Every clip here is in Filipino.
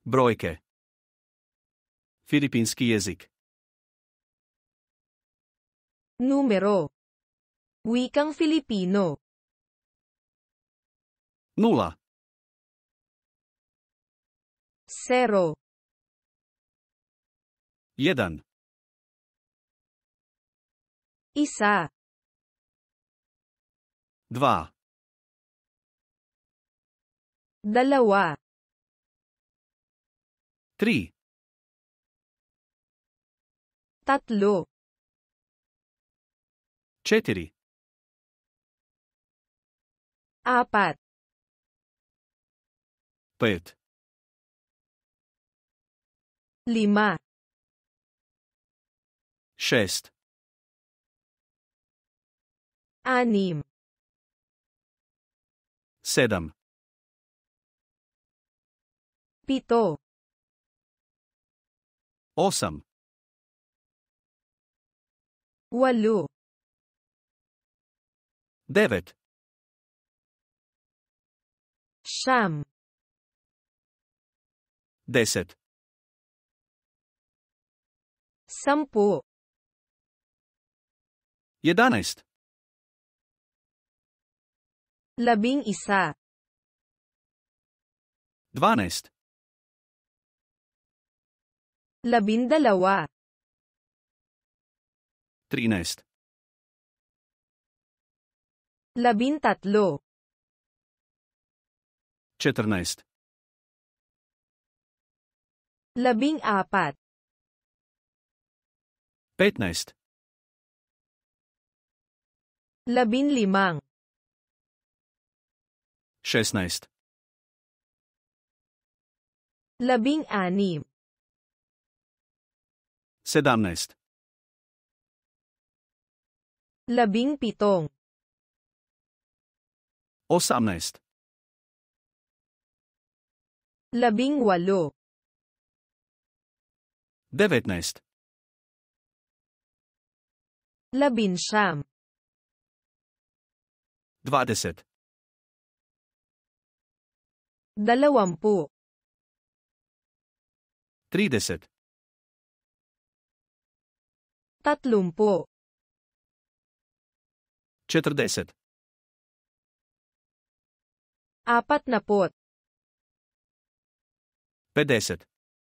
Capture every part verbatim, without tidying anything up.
Brojke. Filipinski jezik. Numero. Wikang Filipino. Nula. Sero. Jedan. Isa. Dva. Dalawa. Tri. Tatlo. Četiri. Apat. Pet. Lima. Šest. Anim. Sedam. Pito. Osam. Walo. Devet. Siyam. Deset. Sampu. Jedanaest. Labing isa. Dvanaest. Labindalawa. Trinaest. Labintatlo. Četrnaest. Labing apat. Petnaest. Labin limang. Šestnaest. Labing anim. Sedamnaest. Labing pitong. Osamnaest. Labing walo. Devetnaest. Labinsyam. Dvadeset. Dalawampu. Trideset. Tatlumpu. Četrdeset. Apatnapu't. Petdeset.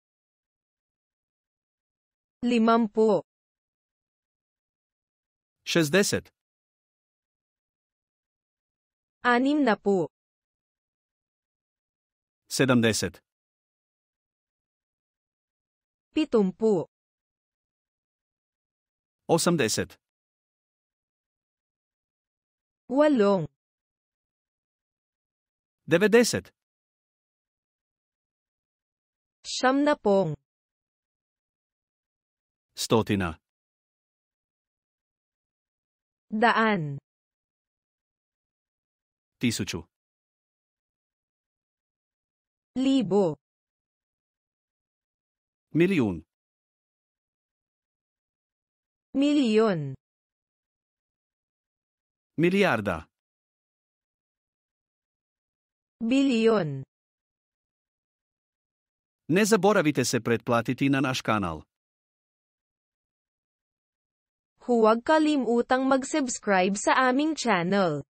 Limampu. Šestdeset. Anim na po. Sedemdeset. Pitumpu. Osemdeset. Walong. Devetdeset. Siyam na pong. Stotina. Daan. Tisuću. Libo. Milijun. Milyon. Milijarda. Bilyon. Ne zaboravite se pretplatiti na naš kanal. Huwag kalimutang mag-subscribe sa aming channel.